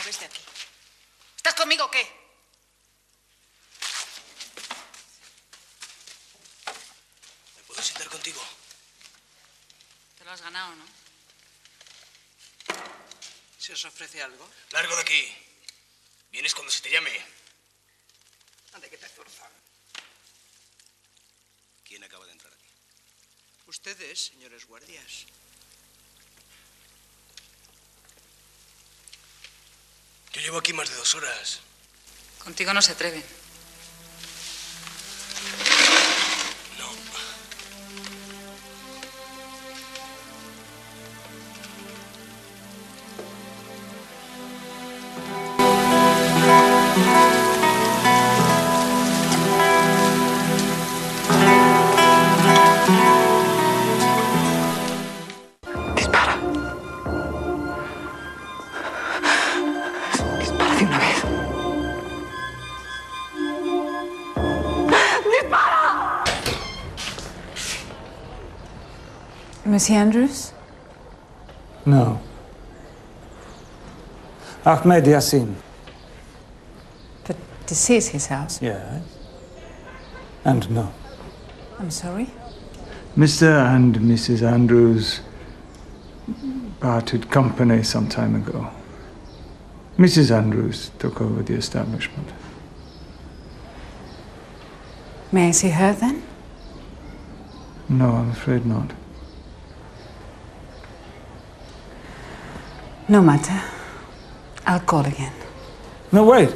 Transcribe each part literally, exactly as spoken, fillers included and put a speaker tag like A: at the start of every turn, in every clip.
A: desde aquí. ¿Estás conmigo o qué?
B: ¿Me puedo sentar contigo?
A: Te lo has ganado, ¿no?
C: ¿Se os ofrece algo?
B: Largo de aquí. Vienes cuando se te llame.
C: Ande que te zurzan.
B: ¿Quién acaba de entrar aquí?
C: Ustedes, señores guardias.
B: Yo llevo aquí más de dos horas.
A: Contigo no se atreven.
B: No.
D: Monsieur Andrews?
E: No. Ahmed Yassin.
D: But this is his house.
E: Yes. And no.
D: I'm sorry?
E: Mister and Missus Andrews parted company some time ago. Missus Andrews took over the establishment.
D: May I see her then?
E: No, I'm afraid not.
D: No matter. I'll call again.
E: No, wait.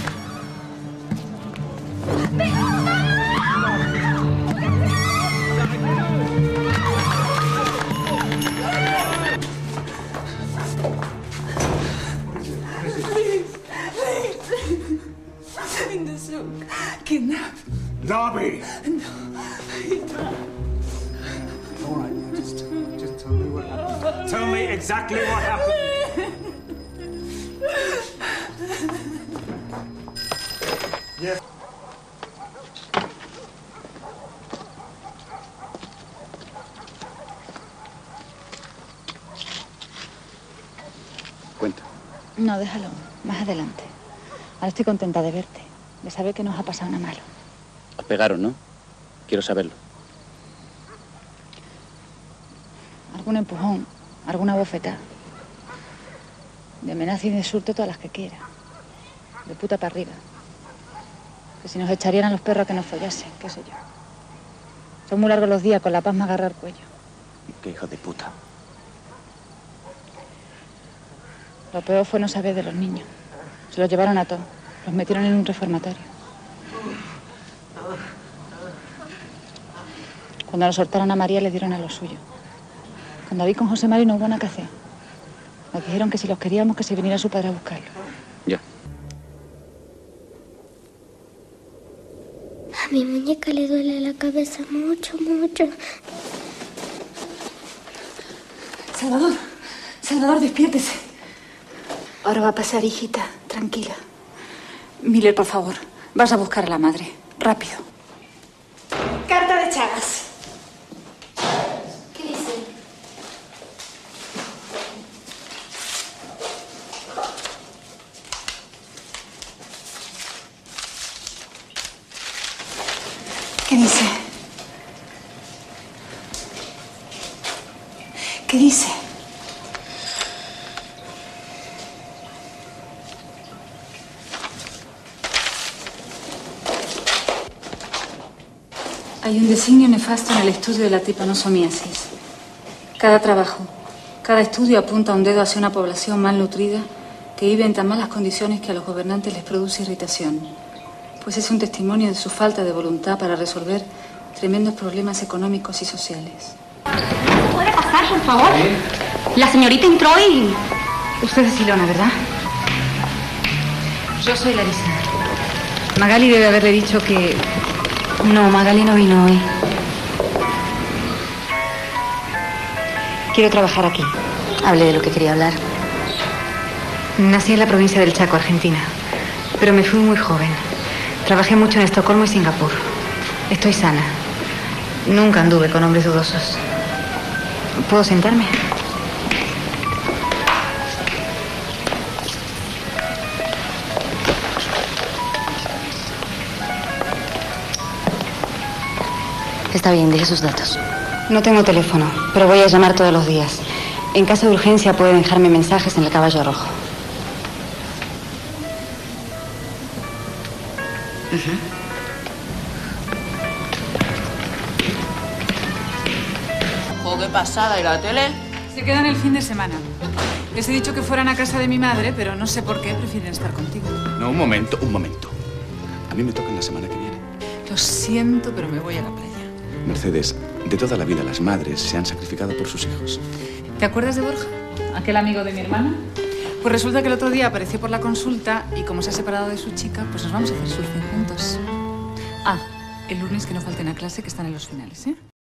D: In the souk. Kidnapped.
E: Darby!
D: No.
E: All right, just, just tell me what happened. Tell me exactly what happened. Yes.
B: Cuenta.
F: No, déjalo. Más adelante. Ahora estoy contenta de verte. De saber que nos ha pasado nada malo.
B: Os pegaron, ¿no? Quiero saberlo.
F: Algún empujón, alguna bofetada. De amenaza y de insulto todas las que quiera. De puta para arriba. Que si nos echarían a los perros a que nos follasen, qué sé yo. Son muy largos los días con la paz me agarra el cuello.
B: Qué hijo de puta.
F: Lo peor fue no saber de los niños. Se los llevaron a todos. Los metieron en un reformatorio. Cuando nos soltaron a María, le dieron a los suyos. Con David, con José Mari no hubo nada que hacer. Nos dijeron que si los queríamos, que se viniera su padre a buscarlo.
B: Ya.
G: A mi muñeca le duele la cabeza mucho, mucho.
F: Salvador, Salvador, despiértese. Ahora va a pasar, hijita, tranquila. Miller, por favor, vas a buscar a la madre. Rápido.
G: Carta de Chagas. ¿Qué dice?
F: ¿Qué dice? ¿Qué dice? Hay un designio nefasto en el estudio de la tripanosomiasis. Cada trabajo, cada estudio apunta un dedo hacia una población malnutrida que vive en tan malas condiciones que a los gobernantes les produce irritación, pues es un testimonio de su falta de voluntad para resolver tremendos problemas económicos y sociales.
G: ¿Puede pasar, por favor? La señorita entró y...
F: Usted es Ilona, ¿verdad? Yo soy Larisa. Magali debe haberle dicho que... No, Magali no vino hoy. Quiero trabajar aquí. Hablé de lo que quería hablar. Nací en la provincia del Chaco, Argentina. Pero me fui muy joven. Trabajé mucho en Estocolmo y Singapur. Estoy sana. Nunca anduve con hombres dudosos. ¿Puedo sentarme?
H: Está bien, deje sus datos. No tengo teléfono, pero voy a llamar todos los días. En caso de urgencia pueden dejarme mensajes en el Caballo Rojo. Uh-huh.
I: Jo, qué pasada. ¿Y la tele?
D: Se quedan el fin de semana. Les he dicho que fueran a casa de mi madre, pero no sé por qué prefieren estar contigo.
B: No, un momento, un momento. A mí me tocan la semana que viene.
D: Lo siento, pero me voy a la playa.
B: Mercedes, de toda la vida las madres se han sacrificado por sus hijos.
D: ¿Te acuerdas de Borja? Aquel amigo de mi hermana. Pues resulta que el otro día apareció por la consulta y como se ha separado de su chica, pues nos vamos a hacer surfing juntos. Ah, el lunes que no falten a clase, que están en los finales, ¿eh?